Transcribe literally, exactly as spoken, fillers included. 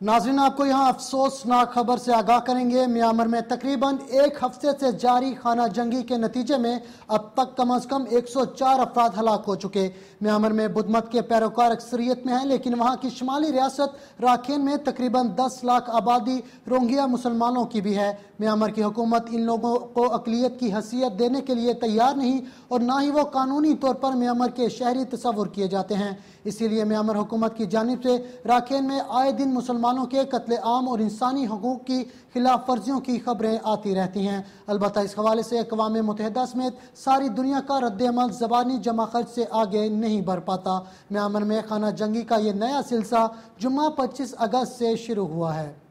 ناظرین آپ کو یہاں افسوسناک خبر سے آگاہ کریں گے۔ میانمار میں تقریباً ایک ہفتے سے جاری خانہ جنگی کے نتیجے میں اب تک کم از کم ایک سو چار افراد ہلاک ہو چکے۔ میانمار میں بدھ مت کے پیروکار اکثریت میں ہیں، لیکن وہاں کی شمالی ریاست راکھین میں تقریباً دس لاکھ آبادی روہنگیا مسلمانوں کی بھی ہے۔ میانمار کی حکومت ان لوگوں کو اقلیت کی حیثیت دینے کے لیے تیار نہیں اور نہ ہی وہ قانونی طور پر میانمار کے شہری تصور کیے جاتے ہیں۔ اسی لیے میانمار حکومت کی جانب سے راکھین میں آئے دن مسلمانوں کے قتل عام اور انسانی حقوق کی خلاف ورزیوں کی خبریں آتی رہتی ہیں۔ البتہ اس حوالے سے اقوام متحدہ سمیت ساری دنیا کا رد عمل زبانی جمع خرچ سے آگے نہیں بڑھ پاتا۔ میانمار میں خانہ جنگی کا یہ نیا سلسلہ جمعہ پچیس اگست سے شروع ہوا ہے۔